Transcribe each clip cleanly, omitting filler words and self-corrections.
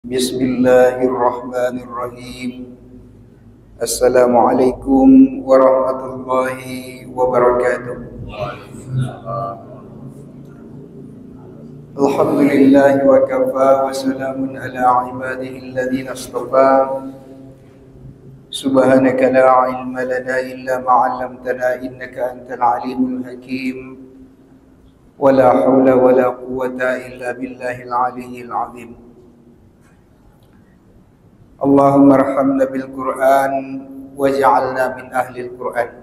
Bismillahirrahmanirrahim. Assalamualaikum warahmatullahi wabarakatuh. Alhamdulillah wa kafa wa salamun ala ibadihi alladhina astafa. Subhanaka la ilma lana illa ma 'allamtana innaka antal alimul hakim. Wa la hawla wa la quwwata illa billahil aliyyil azim. Allahumma arhamna bil Qur'an waj'alna min ahlil Qur'an.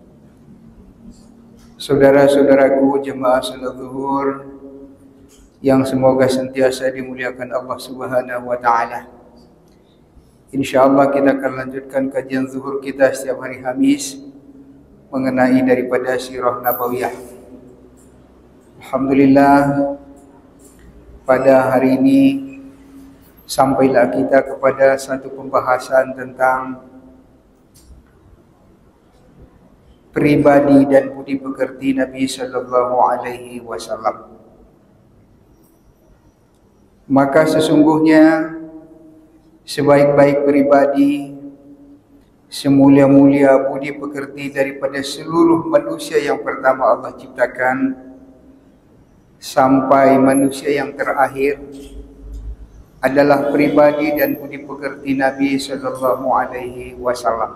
Saudara-saudaraku jemaah salat zuhur yang semoga sentiasa dimuliakan Allah Subhanahu wa taala. Insyaallah kita akan lanjutkan kajian zuhur kita setiap hari Khamis mengenai daripada sirah nabawiyah. Alhamdulillah, pada hari ini sampailah kita kepada satu pembahasan tentang pribadi dan budi pekerti Nabi sallallahu alaihi wasallam. Maka sesungguhnya sebaik-baik pribadi, semulia-mulia budi pekerti daripada seluruh manusia yang pertama Allah ciptakan sampai manusia yang terakhir adalah pribadi dan budi pekerti Nabi sallallahu alaihi wasallam.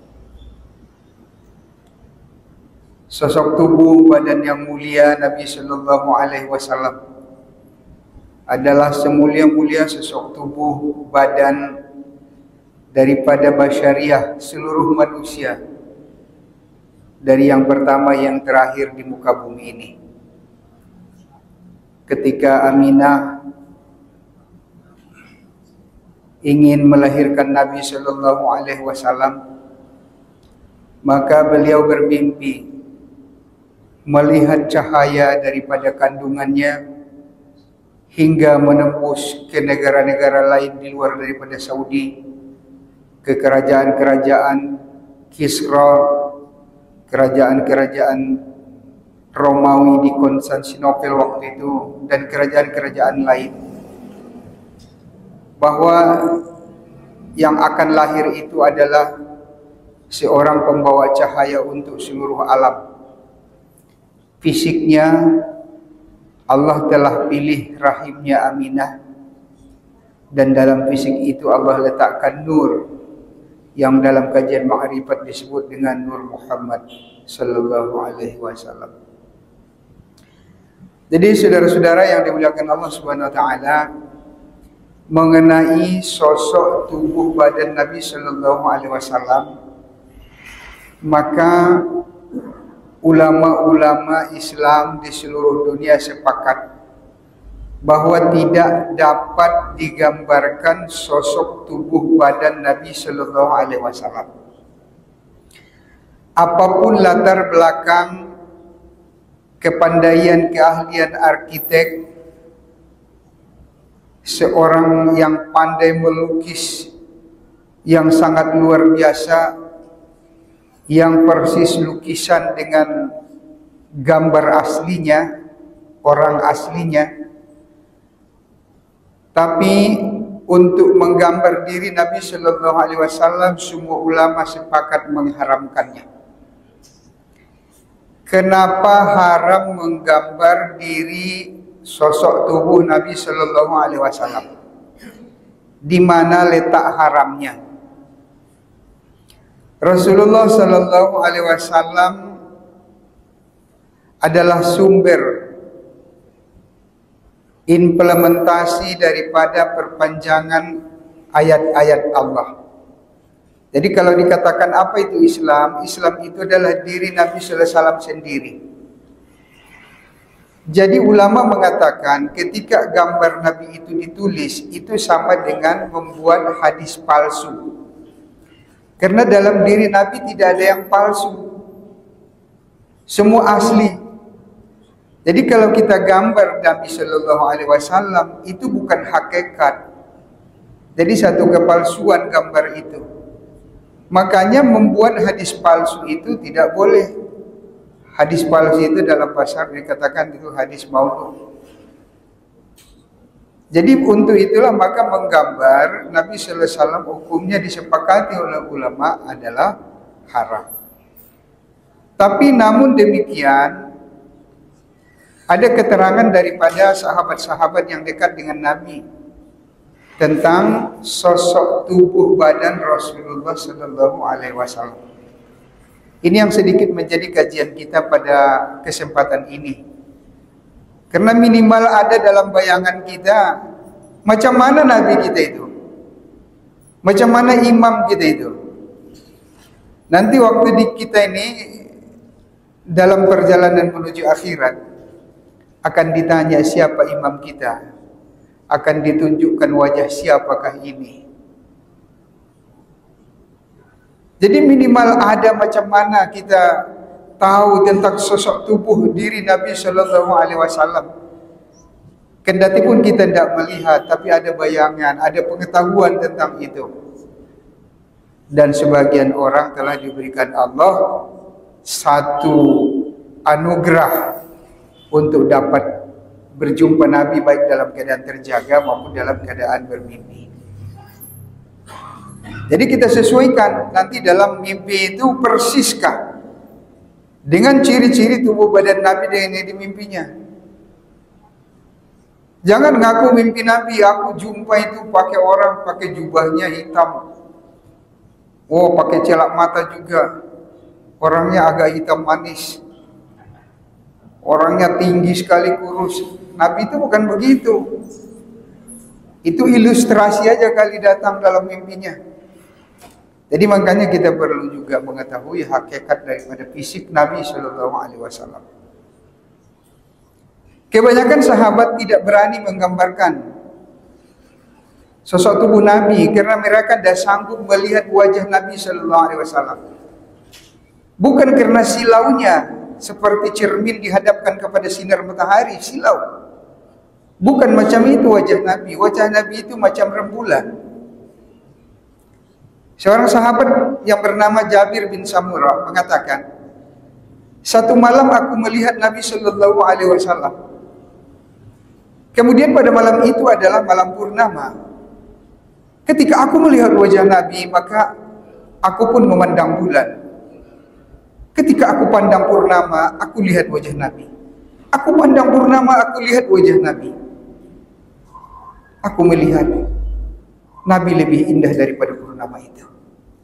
Sosok tubuh badan yang mulia Nabi sallallahu alaihi wasallam adalah semulia-mulia sosok tubuh badan daripada basyariah seluruh manusia, dari yang pertama yang terakhir di muka bumi ini. Ketika Aminah ingin melahirkan Nabi sallallahu alaihi wasallam, maka beliau bermimpi melihat cahaya daripada kandungannya hingga menembus ke negara-negara lain di luar daripada Saudi, ke kerajaan-kerajaan Kisra, kerajaan-kerajaan Romawi di Konstantinopel waktu itu, dan kerajaan-kerajaan lain, bahwa yang akan lahir itu adalah seorang pembawa cahaya untuk seluruh alam. Fisiknya Allah telah pilih rahimnya Aminah, dan dalam fisik itu Allah letakkan nur yang dalam kajian ma'rifat disebut dengan Nur Muhammad sallallahu alaihi wasallam. Jadi saudara-saudara yang dimuliakan Allah Subhanahu wa taala, mengenai sosok tubuh badan Nabi sallallahu alaihi wasallam, maka ulama-ulama Islam di seluruh dunia sepakat bahwa tidak dapat digambarkan sosok tubuh badan Nabi sallallahu alaihi wasallam. Apapun latar belakang kepandaian, keahlian arsitek, seorang yang pandai melukis yang sangat luar biasa, yang persis lukisan dengan gambar aslinya, orang aslinya, tapi untuk menggambar diri Nabi sallallahu alaihi wasallam semua ulama sepakat mengharamkannya. Kenapa haram menggambar diri sosok tubuh Nabi sallallahu alaihi wasallam? Di mana letak haramnya? Rasulullah sallallahu alaihi wasallam adalah sumber implementasi daripada perpanjangan ayat-ayat Allah. Jadi kalau dikatakan apa itu Islam? Islam itu adalah diri Nabi sallallahu alaihi wasallam sendiri. Jadi ulama mengatakan ketika gambar Nabi itu ditulis, itu sama dengan membuat hadis palsu. Karena dalam diri Nabi tidak ada yang palsu, semua asli. Jadi kalau kita gambar Nabi sallallahu alaihi wasallam, itu bukan hakikat. Jadi satu kepalsuan gambar itu. Makanya membuat hadis palsu itu tidak boleh. Hadis palsu itu dalam bahasa dikatakan itu hadis maudhu. Jadi untuk itulah maka menggambar Nabi sallallahu alaihi wasallam hukumnya disepakati oleh ulama adalah haram. Tapi namun demikian ada keterangan daripada sahabat-sahabat yang dekat dengan Nabi tentang sosok tubuh badan Rasulullah sallallahu alaihi wasallam. Ini yang sedikit menjadi kajian kita pada kesempatan ini. Karena minimal ada dalam bayangan kita macam mana Nabi kita itu, macam mana imam kita itu. Nanti waktu kita ini dalam perjalanan menuju akhirat akan ditanya siapa imam kita, akan ditunjukkan wajah siapakah ini. Jadi minimal ada macam mana kita tahu tentang sosok tubuh diri Nabi sallallahu alaihi wasallam. Kendati pun kita tidak melihat, tapi ada bayangan, ada pengetahuan tentang itu. Dan sebagian orang telah diberikan Allah satu anugerah untuk dapat berjumpa Nabi baik dalam keadaan terjaga maupun dalam keadaan bermimpi. Jadi kita sesuaikan nanti dalam mimpi itu persiskah dengan ciri-ciri tubuh badan Nabi dengan yang dimimpinya. Jangan ngaku mimpi Nabi, aku jumpa itu pakai orang pakai jubahnya hitam. Oh, pakai celak mata juga. Orangnya agak hitam manis. Orangnya tinggi sekali, kurus. Nabi itu bukan begitu. Itu ilustrasi aja kali datang dalam mimpinya. Jadi makanya kita perlu juga mengetahui hakikat daripada fisik Nabi sallallahu alaihi wasallam. Kebanyakan sahabat tidak berani menggambarkan sosok tubuh Nabi karena mereka tidak sanggup melihat wajah Nabi sallallahu alaihi wasallam. Bukan karena silaunya seperti cermin dihadapkan kepada sinar matahari, silau. Bukan macam itu wajah Nabi. Wajah Nabi itu macam rembulan. Seorang sahabat yang bernama Jabir bin Samurah mengatakan, satu malam aku melihat Nabi sallallahu alaihi wasallam. Kemudian pada malam itu adalah malam purnama. Ketika aku melihat wajah Nabi, maka aku pun memandang bulan. Ketika aku pandang purnama, aku lihat wajah Nabi. Aku pandang purnama, aku lihat wajah Nabi. Aku melihat Nabi lebih indah daripada purnama itu.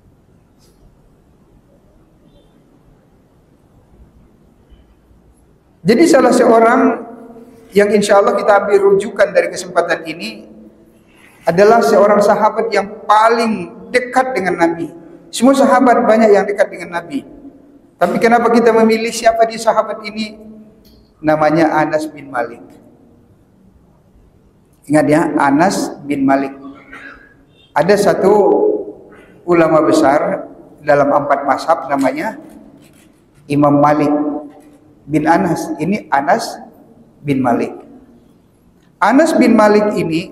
Jadi salah seorang yang insya Allah kita ambil rujukan dari kesempatan ini adalah seorang sahabat yang paling dekat dengan Nabi. Semua sahabat banyak yang dekat dengan Nabi. Tapi kenapa kita memilih siapa di sahabat ini? Namanya Anas bin Malik. Ingat ya, Anas bin Malik. Ada satu ulama besar dalam 4 mazhab namanya Imam Malik bin Anas. Ini Anas bin Malik. Anas bin Malik ini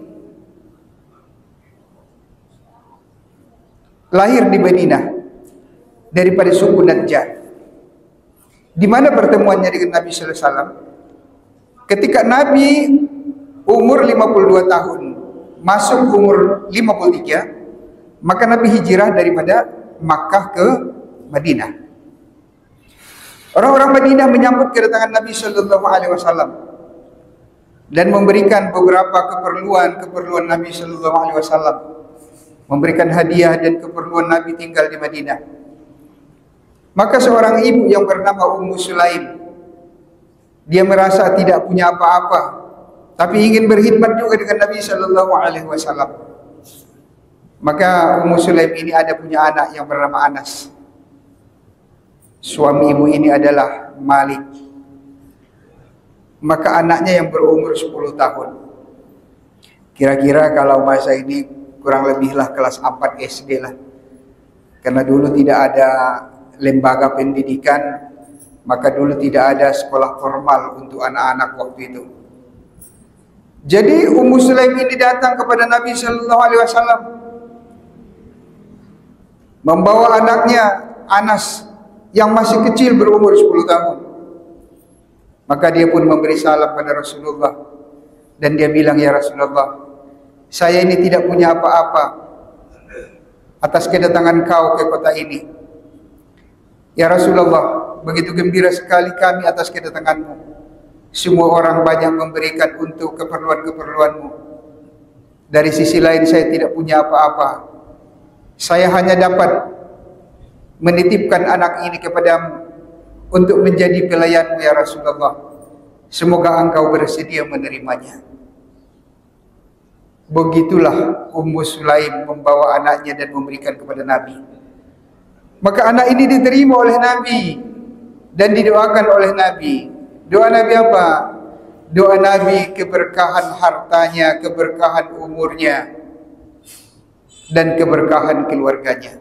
lahir di Madinah daripada suku Najjar. Di mana pertemuannya dengan Nabi sallallahu alaihi wasallam? Ketika Nabi umur 52 tahun, masuk umur 53, maka Nabi hijrah daripada Makkah ke Madinah. Orang-orang Madinah menyambut kedatangan Nabi sallallahu alaihi wasallam dan memberikan beberapa keperluan Nabi sallallahu alaihi wasallam. Memberikan hadiah dan keperluan Nabi tinggal di Madinah. Maka seorang ibu yang bernama Ummu Sulaim, dia merasa tidak punya apa-apa, tapi ingin berkhidmat juga dengan Nabi sallallahu alaihi wasallam. Maka Ummu Sulaim ini ada punya anak yang bernama Anas. Suami ibu ini adalah Malik. Maka anaknya yang berumur 10 tahun. Kira-kira kalau masa ini kurang lebihlah kelas 4 SD lah. Karena dulu tidak ada lembaga pendidikan, maka dulu tidak ada sekolah formal untuk anak-anak waktu itu. Jadi Ummu Sulaim ini datang kepada Nabi sallallahu alaihi wasallam membawa anaknya Anas yang masih kecil berumur 10 tahun. Maka dia pun memberi salam pada Rasulullah dan dia bilang, ya Rasulullah, saya ini tidak punya apa-apa atas kedatangan kau ke kota ini. Ya Rasulullah, begitu gembira sekali kami atas kedatanganmu. Semua orang banyak memberikan untuk keperluan-keperluanmu. Dari sisi lain saya tidak punya apa-apa. Saya hanya dapat menitipkan anak ini kepadamu untuk menjadi pelayanmu ya Rasulullah. Semoga engkau bersedia menerimanya. Begitulah Ummu Sulaim membawa anaknya dan memberikan kepada Nabi. Maka anak ini diterima oleh Nabi dan didoakan oleh Nabi. Doa Nabi apa? Doa Nabi keberkahan hartanya, keberkahan umurnya, dan keberkahan keluarganya.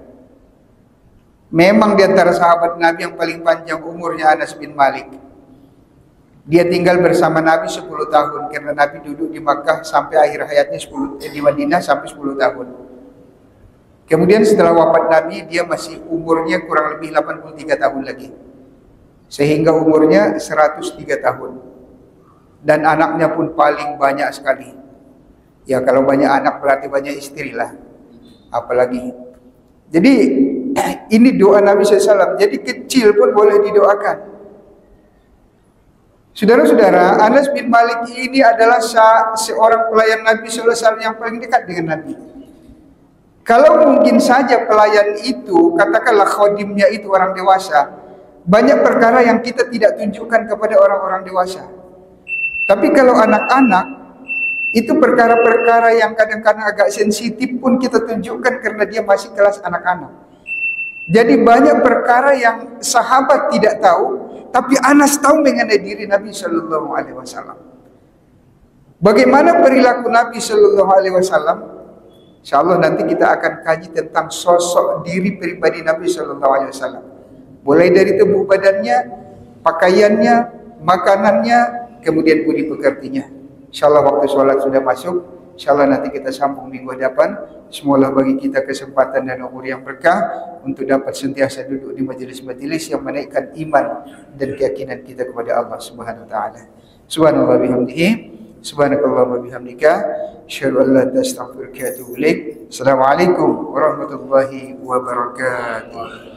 Memang di antara sahabat Nabi yang paling panjang umurnya Anas bin Malik. Dia tinggal bersama Nabi 10 tahun karena Nabi duduk di Makkah sampai akhir hayatnya di Madinah sampai 10 tahun. Kemudian setelah wafat Nabi dia masih umurnya kurang lebih 83 tahun lagi. Sehingga umurnya 103 tahun. Dan anaknya pun paling banyak sekali. Ya kalau banyak anak berarti banyak istri lah. Apalagi. Jadi ini doa Nabi SAW. Jadi kecil pun boleh didoakan. Saudara-saudara, Anas bin Malik ini adalah seorang pelayan Nabi SAW yang paling dekat dengan Nabi. Kalau mungkin saja pelayan itu, katakanlah khodimnya itu orang dewasa, banyak perkara yang kita tidak tunjukkan kepada orang-orang dewasa. Tapi kalau anak-anak, itu perkara-perkara yang kadang-kadang agak sensitif pun kita tunjukkan karena dia masih kelas anak-anak. Jadi banyak perkara yang sahabat tidak tahu, tapi Anas tahu mengenai diri Nabi Sallallahu Alaihi Wasallam. Bagaimana perilaku Nabi Sallallahu Alaihi Wasallam? InsyaAllah nanti kita akan kaji tentang sosok diri pribadi Nabi Sallallahu Alaihi Wasallam. Mulai dari tubuh badannya, pakaiannya, makanannya, kemudian budi pekertinya. InsyaAllah waktu sholat sudah masuk. InsyaAllah nanti kita sambung minggu depan. Semoga bagi kita kesempatan dan umur yang berkah untuk dapat sentiasa duduk di majelis-majelis yang menaikkan iman dan keyakinan kita kepada Allah Subhanahu wa taala. Subhanallah bihamdihi, subhanakallah wa bihamdika, asyhadu an la ilaha illa anta astaghfiruka wa atubu ilaik. Assalamualaikum warahmatullahi wabarakatuh.